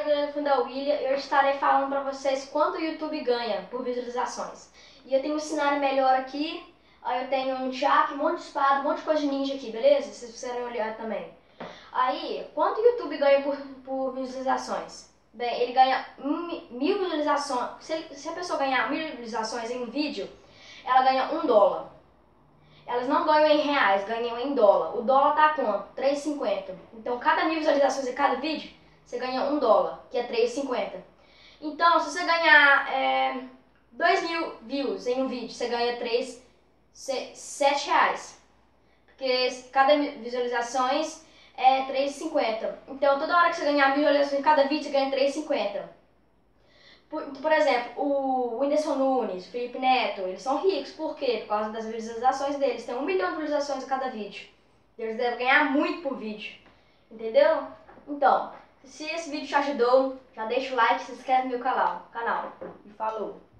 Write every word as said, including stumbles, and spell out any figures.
tarde, galera do Funda William. Eu estarei falando para vocês quanto o YouTube ganha por visualizações. E eu tenho um cenário melhor aqui. Aí eu tenho um jack, um monte de espada, um monte de coisa de ninja aqui, beleza? Se vocês quiserem olhar também. Aí, quanto o YouTube ganha por, por visualizações? Bem, ele ganha mil visualizações. Se, ele, se a pessoa ganhar mil visualizações em um vídeo, ela ganha um dólar. Elas não ganham em reais, ganham em dólar. O dólar tá quanto? três e cinquenta. Então, cada mil visualizações em cada vídeo, você ganha um dólar, que é três e cinquenta. Então, se você ganhar é, dois mil views em um vídeo, você ganha três, sete reais. Porque cada visualizações é três e cinquenta. Então, toda hora que você ganhar mil visualizações em cada vídeo, você ganha três e cinquenta. Por, por exemplo, o Whindersson Nunes, o Felipe Neto, eles são ricos. Por quê? Por causa das visualizações deles. Tem um milhão de visualizações a cada vídeo. Eles devem ganhar muito por vídeo. Entendeu? Então, se esse vídeo te ajudou, já deixa o like e se inscreve no meu canal. canal. E falou!